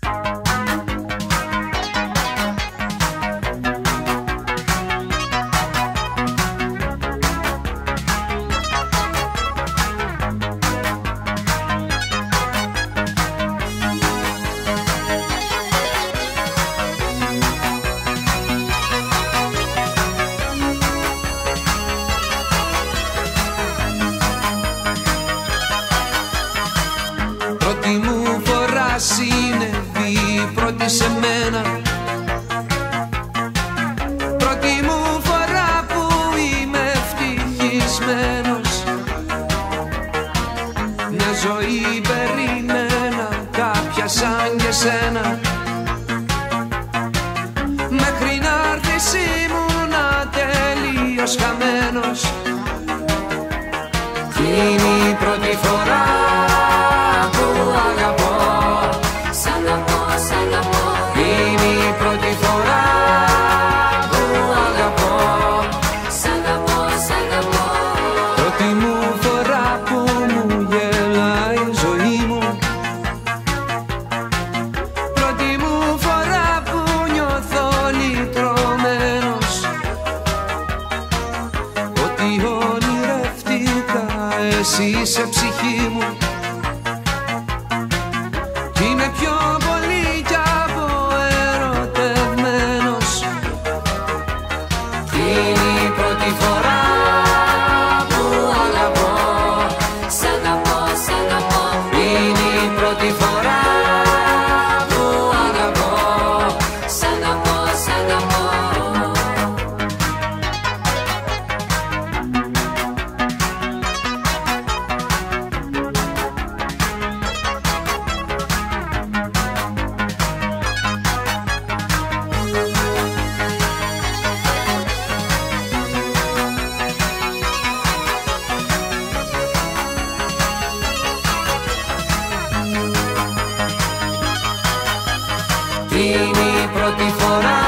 Πρώτη μου φορά συνεβεί, πρώτη σε μένα. Πρώτη μου φορά που είμαι ευτυχισμένος. Μια ζωή περιμένα, κάποια σαν και σένα. Μέχρι να έρθεις ήμουνα τελείως χαμένος. Κι είναι η πρώτη φορά που αγαπώ. Σ' αγαπώ, σ' αγαπώ. Είναι η πρώτη φορά που αγαπώ. Σ' αγαπώ, σ' αγαπώ. Πρώτη μου φορά που μου γελάει η ζωή μου. Πρώτη μου φορά που νιώθω λυτρωμένος. Ότι ονειρεύτηκα εσύ σε ψυχή μου. Κι είμαι πιο πολύ κι από ερωτευμένος. Κι είναι η πρώτη φορά που αγαπώ. Σ' αγαπώ, σ' αγαπώ. Είναι η πρώτη φορά που αγαπώ. Σ' αγαπώ, σ' αγαπώ. Είναι η πρώτη φορά